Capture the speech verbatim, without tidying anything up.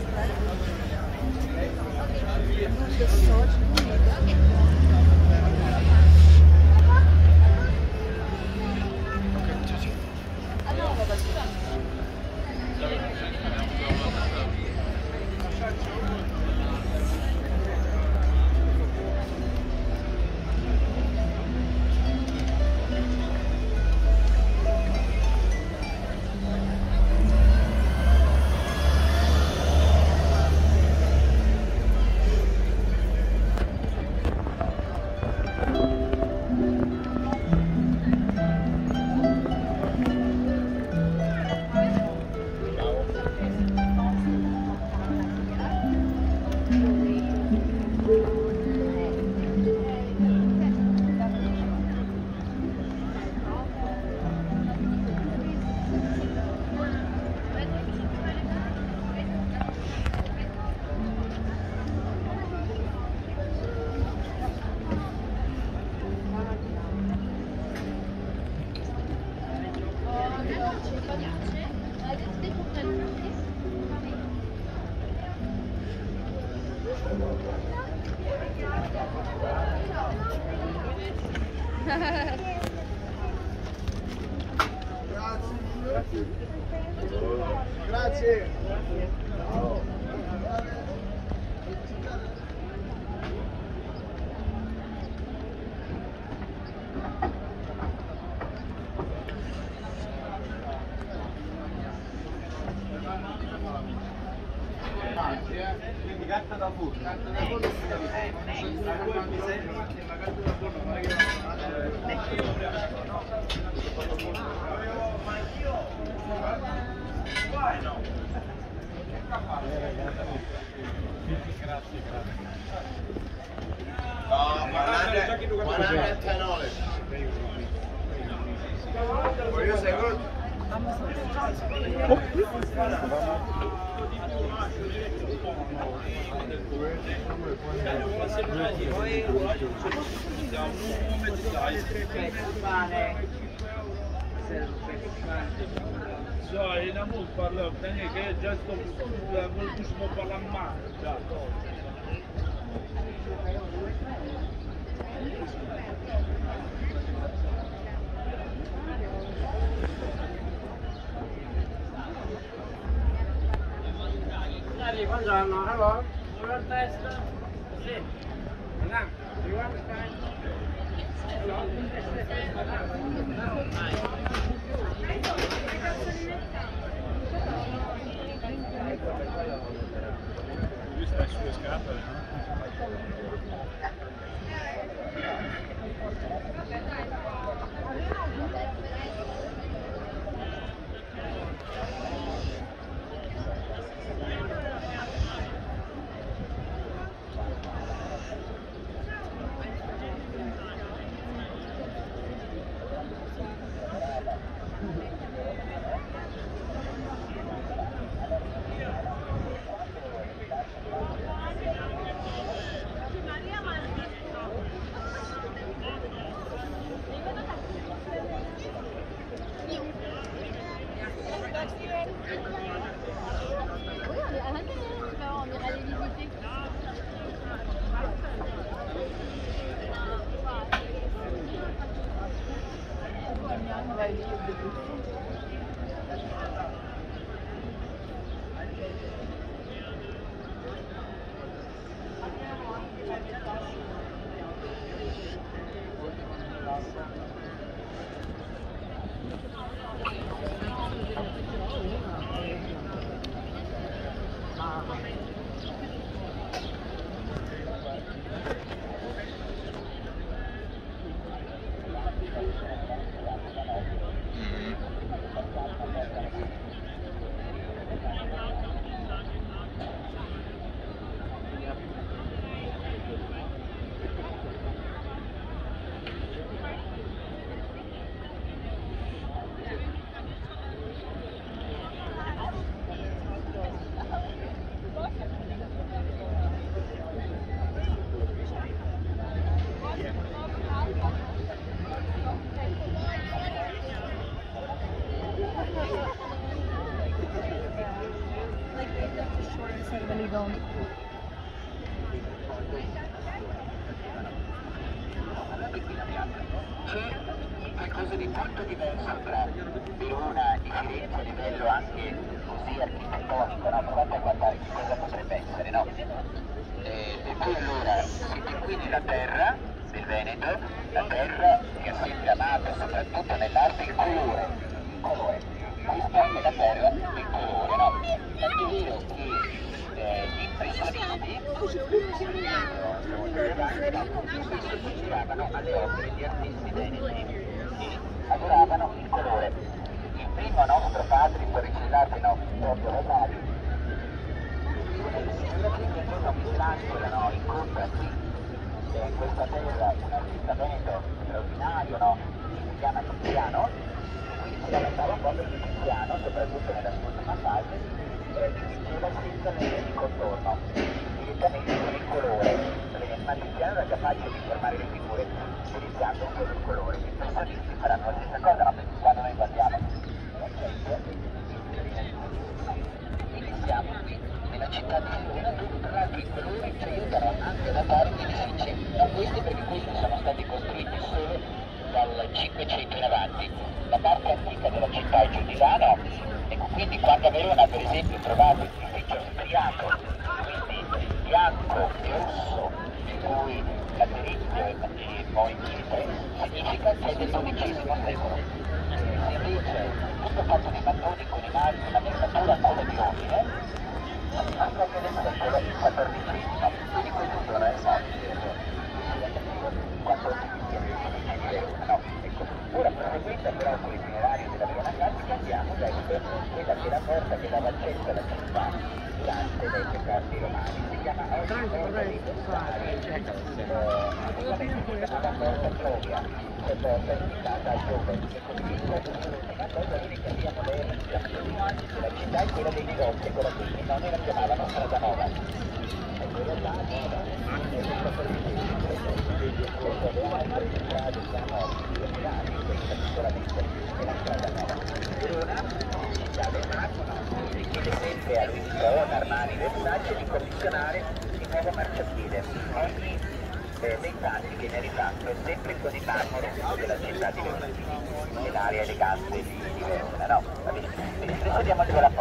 Grazie. Ciao. Quindi carta da forno, carta da forno mi serve che la carta da forno non è che vai no. Grazie, grazie. No, one hundred ten dollars. For you, say good. So, e la mult parlăm, că e just la mult nu mă parlam mai. Da. Buongiorno, allora, vuoi il test? Sì. Andiamo, you want the time? Lui sta sulle scarpe, no? serve l'idon. C'è qualcosa di molto diverso tra Verona e Firenze a livello anche così architettonico, no? Provate a guardare che cosa potrebbe essere, no? E, e poi allora siete qui nella terra del Veneto, la terra che ha sempre amato soprattutto nell'arte il colore, il colore. Questa è la terra del colore, no? Tanto è vero che eh, gli impressionisti si ispiravano alle opere di artisti veneti che adoravano il colore. Il primo nostro padre storici no, proprio Rosari, una Michelangelo no, incontra qui in questa terra un artista veneto straordinario, no? Si chiama Tiziano, e quindi si lamentava un po' per Tiziano, soprattutto nella sua ultima fase, eh, dipingeva senza linee di contorno, direttamente con il colore, ma Tiziano era capace di formare le figure utilizzando un solo colore. Gli impressionisti faranno la stessa cosa, no? Perché quando noi guardiamo quindi siamo qui nella città di Verona, dove tra l'altro i colori ci aiutano anche a datare gli edifici, non questi perché questi sono stati costruiti solo dal Cinquecento in avanti. La parte antica della città è giù di là, no? Ecco, quindi quando a Verona per esempio trovate il edificio striato, quindi bianco e rosso, in cui laterizio e poi pietre, significa che è del dodicesimo secolo. Se invece tutto fatto di mattoni con i mari, una mezzatura come di ordine, anche del secolo quattordicesimo, quindi questo sono i quattro no, ecco. Ora proseguendo però con l'itinerario della Verona classica andiamo verso quella che è la porta che dava accesso alla città durante le epoche romane, si chiama oggi porta dei Bossari, praticamente si chiamava porta Trovia, che porta indicata al Giove, e così l'ultima cosa l'unica via moderna della città è quella dei negozi, quella che i nonni la chiamavano strada nova. Ecco, in realtà è questa strade siamo generali, questa sicuramente è la strada nova. Verona, città del Draco, richiede sempre a Louis Vuitton, Armani, Versace di commissionare il nuovo marciapiede. Ogni eh, vent'anni viene rifatto sempre con il marmore della città di Verona, nell'area elegante di, di Verona, no? Va bene. Adesso andiamo a vedere la